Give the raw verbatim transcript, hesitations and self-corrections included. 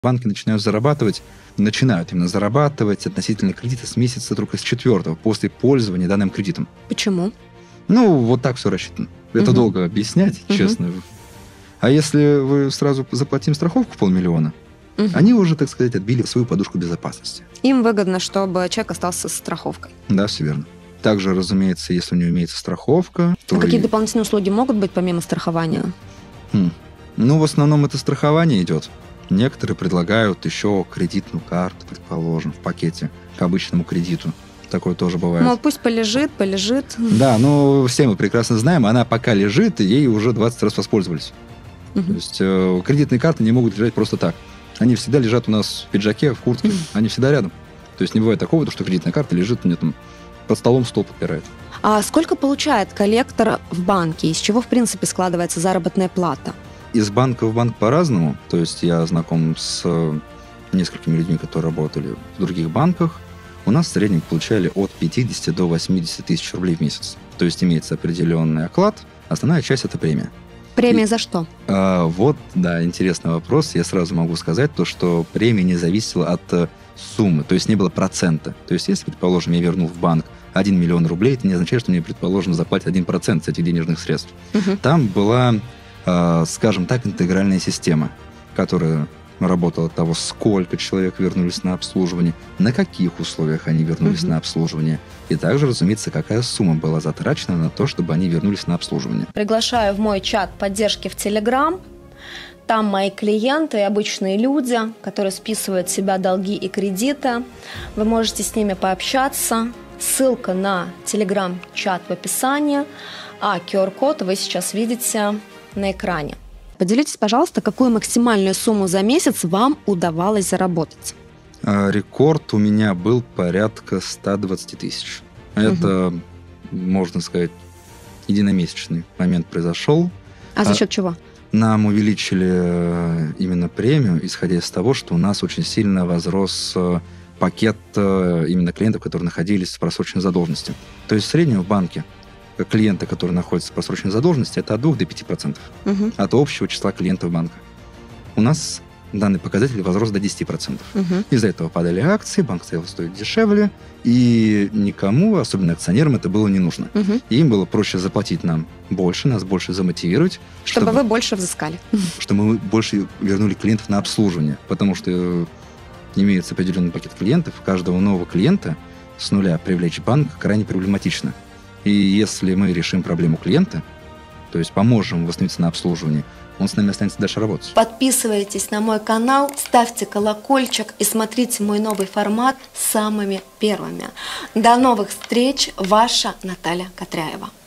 Банки начинают зарабатывать, начинают именно зарабатывать относительно кредита с месяца только с четвертого, после пользования данным кредитом. Почему? Ну, вот так все рассчитано. Это угу. долго объяснять, угу. честно. А если вы сразу заплатим страховку полмиллиона, угу. они уже, так сказать, отбили свою подушку безопасности. Им выгодно, чтобы человек остался с страховкой. Да, все верно. Также, разумеется, если у него имеется страховка... А какие и... дополнительные услуги могут быть помимо страхования? Хм. Ну, в основном это страхование идет. Некоторые предлагают еще кредитную карту, предположим, в пакете к обычному кредиту. Такое тоже бывает. Ну, пусть полежит, полежит. Да, но все мы прекрасно знаем, она пока лежит, и ей уже двадцать раз воспользовались. Угу. То есть э, кредитные карты не могут лежать просто так. Они всегда лежат у нас в пиджаке, в куртке, угу. они всегда рядом. То есть не бывает такого, что кредитная карта лежит у меня там под столом, стол подпирает. А сколько получает коллектор в банке? Из чего, в принципе, складывается заработная плата? Из банка в банк по-разному. То есть я знаком с несколькими людьми, которые работали в других банках. У нас в среднем получали от пятидесяти до восьмидесяти тысяч рублей в месяц. То есть имеется определенный оклад, основная часть – это премия. Премия И, за что? А, вот, да, интересный вопрос. Я сразу могу сказать то, что премия не зависела от суммы, то есть не было процента. То есть если, предположим, я вернул в банк один миллион рублей, это не означает, что мне, предположим, заплатят один процент с этих денежных средств. Угу. Там была, э, скажем так, интегральная система, которая работала от того, сколько человек вернулись на обслуживание, на каких условиях они вернулись угу. на обслуживание, и также, разумеется, какая сумма была затрачена на то, чтобы они вернулись на обслуживание. Приглашаю в мой чат поддержки в Telegram. Там мои клиенты и обычные люди, которые списывают с себя долги и кредиты. Вы можете с ними пообщаться. Ссылка на Telegram-чат в описании, а ку ар-код вы сейчас видите на экране. Поделитесь, пожалуйста, какую максимальную сумму за месяц вам удавалось заработать? Рекорд у меня был порядка ста двадцати тысяч. Это, угу. можно сказать, единомесячный момент произошел. А за счет чего? Нам увеличили именно премию, исходя из того, что у нас очень сильно возрос пакет именно клиентов, которые находились в просроченной задолженности. То есть в среднем в банке клиенты, которые находятся в просроченной задолженности, это от двух до пяти процентов угу. от общего числа клиентов банка. У нас данный показатель возрос до десяти процентов. Угу. Из-за этого падали акции, банк стал стоить дешевле, и никому, особенно акционерам, это было не нужно. Угу. И им было проще заплатить нам больше, нас больше замотивировать. Чтобы, чтобы вы больше взыскали. Чтобы мы больше вернули клиентов на обслуживание. Потому что имеется определенный пакет клиентов. Каждого нового клиента с нуля привлечь в банк крайне проблематично. И если мы решим проблему клиента, то есть поможем восстановиться на обслуживание, он с нами останется дальше работать. Подписывайтесь на мой канал, ставьте колокольчик и смотрите мой новый формат самыми первыми. До новых встреч, ваша Наталья Катряева.